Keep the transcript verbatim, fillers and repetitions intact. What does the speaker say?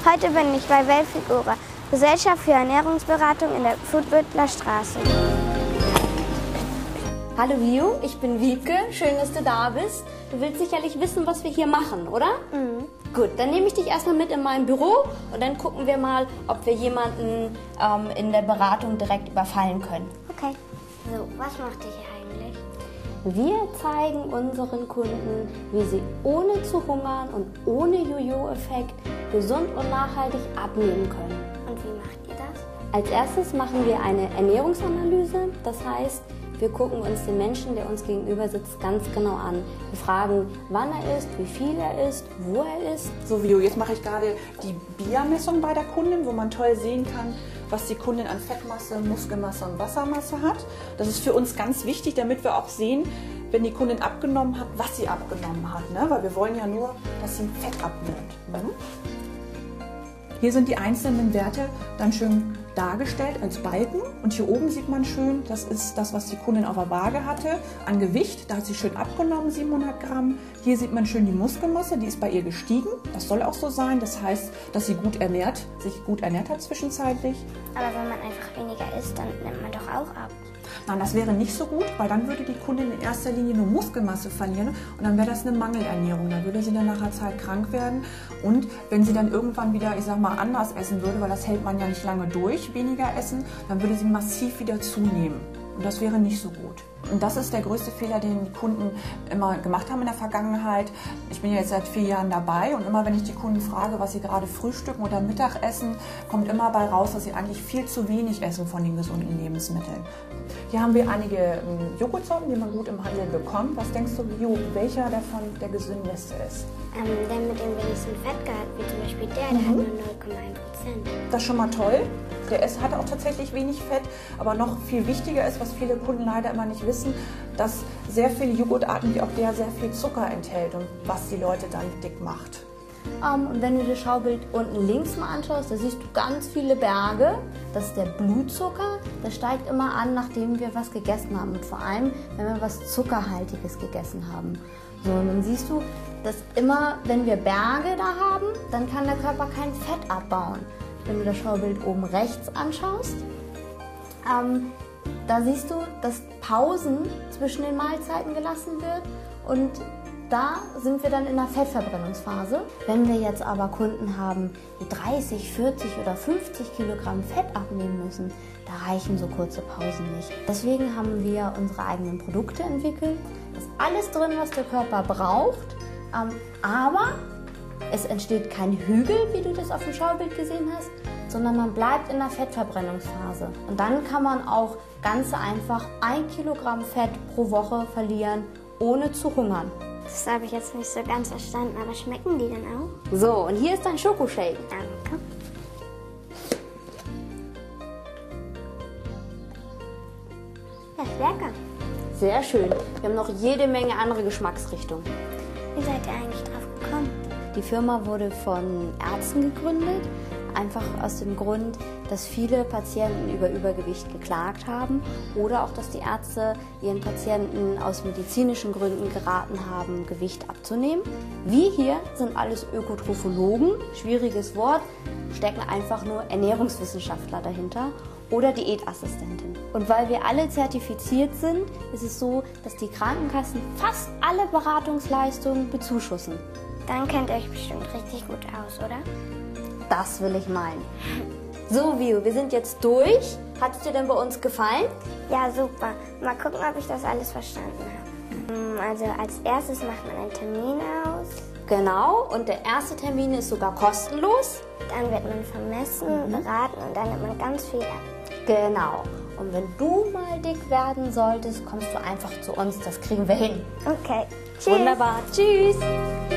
Heute bin ich bei Wellfigura, Gesellschaft für Ernährungsberatung in der Foodbüttler Straße. Hallo Vio, ich bin Wiebke, schön, dass du da bist. Du willst sicherlich wissen, was wir hier machen, oder? Mhm. Gut, dann nehme ich dich erstmal mit in mein Büro und dann gucken wir mal, ob wir jemanden ähm, in der Beratung direkt überfallen können. Okay. So, was macht ihr hier eigentlich? Wir zeigen unseren Kunden, wie sie ohne zu hungern und ohne Jojo-Effekt gesund und nachhaltig abnehmen können. Und wie macht ihr das? Als erstes machen wir eine Ernährungsanalyse, das heißt, wir gucken uns den Menschen, der uns gegenüber sitzt, ganz genau an. Wir fragen, wann er isst, wie viel er isst, wo er isst. So wie jetzt mache ich gerade die B I A-Messung bei der Kundin, wo man toll sehen kann, was die Kundin an Fettmasse, Muskelmasse und Wassermasse hat. Das ist für uns ganz wichtig, damit wir auch sehen, wenn die Kundin abgenommen hat, was sie abgenommen hat. Ne? Weil wir wollen ja nur, dass sie Fett abnimmt. Mhm. Hier sind die einzelnen Werte dann schön dargestellt als Balken und hier oben sieht man schön, das ist das, was die Kundin auf der Waage hatte, an Gewicht, da hat sie schön abgenommen, siebenhundert Gramm. Hier sieht man schön die Muskelmasse, die ist bei ihr gestiegen, das soll auch so sein, das heißt, dass sie gut ernährt, sich gut ernährt hat zwischenzeitlich. Aber wenn man einfach weniger isst, dann nimmt man doch auch ab. Nein, das wäre nicht so gut, weil dann würde die Kundin in erster Linie nur Muskelmasse verlieren und dann wäre das eine Mangelernährung. Dann würde sie dann nach einer Zeit krank werden und wenn sie dann irgendwann wieder, ich sag mal, anders essen würde, weil das hält man ja nicht lange durch, weniger essen, dann würde sie massiv wieder zunehmen. Und das wäre nicht so gut. Und das ist der größte Fehler, den die Kunden immer gemacht haben in der Vergangenheit. Ich bin ja jetzt seit vier Jahren dabei und immer wenn ich die Kunden frage, was sie gerade frühstücken oder Mittag essen, kommt immer bei raus, dass sie eigentlich viel zu wenig essen von den gesunden Lebensmitteln. Hier haben wir einige ähm, Joghurtsorten, die man gut im Handel bekommt. Was denkst du, Jo, welcher davon der gesündeste ist? Ähm, der mit dem wenigsten Fettgehalt, wie zum Beispiel der, der Mhm. hat nur null Komma eins Prozent. Das ist schon mal toll. Der ist, hat auch tatsächlich wenig Fett, aber noch viel wichtiger ist, was viele Kunden leider immer nicht wissen, dass sehr viele Joghurtarten, wie auch der, sehr viel Zucker enthält und was die Leute dann dick macht. Um, und wenn du das Schaubild unten links mal anschaust, da siehst du ganz viele Berge. Das ist der Blutzucker. Der steigt immer an, nachdem wir was gegessen haben. Und vor allem, wenn wir was Zuckerhaltiges gegessen haben. So, und dann siehst du, dass immer, wenn wir Berge da haben, dann kann der Körper kein Fett abbauen. Wenn du das Schaubild oben rechts anschaust, ähm, da siehst du, dass Pausen zwischen den Mahlzeiten gelassen wird und da sind wir dann in der Fettverbrennungsphase. Wenn wir jetzt aber Kunden haben, die dreißig, vierzig oder fünfzig Kilogramm Fett abnehmen müssen, da reichen so kurze Pausen nicht. Deswegen haben wir unsere eigenen Produkte entwickelt. Da ist alles drin, was der Körper braucht, ähm, aber es entsteht kein Hügel, wie du das auf dem Schaubild gesehen hast, sondern man bleibt in der Fettverbrennungsphase. Und dann kann man auch ganz einfach ein Kilogramm Fett pro Woche verlieren, ohne zu hungern. Das habe ich jetzt nicht so ganz verstanden, aber schmecken die denn auch? So, und hier ist dein Schokoshake. Danke. Ja, ist lecker. Sehr schön. Wir haben noch jede Menge andere Geschmacksrichtungen. Wie seid ihr eigentlich drauf gekommen? Die Firma wurde von Ärzten gegründet, einfach aus dem Grund, dass viele Patienten über Übergewicht geklagt haben oder auch, dass die Ärzte ihren Patienten aus medizinischen Gründen geraten haben, Gewicht abzunehmen. Wir hier sind alles Ökotrophologen, schwieriges Wort, stecken einfach nur Ernährungswissenschaftler dahinter oder Diätassistenten. Und weil wir alle zertifiziert sind, ist es so, dass die Krankenkassen fast alle Beratungsleistungen bezuschussen. Dann kennt ihr euch bestimmt richtig gut aus, oder? Das will ich meinen. So, Vio, wir sind jetzt durch. Hat es dir denn bei uns gefallen? Ja, super. Mal gucken, ob ich das alles verstanden habe. Also als erstes macht man einen Termin aus. Genau, und der erste Termin ist sogar kostenlos. Dann wird man vermessen, Mhm. beraten und dann nimmt man ganz viel ab. Genau. Und wenn du mal dick werden solltest, kommst du einfach zu uns. Das kriegen wir hin. Okay. Tschüss. Wunderbar. Tschüss.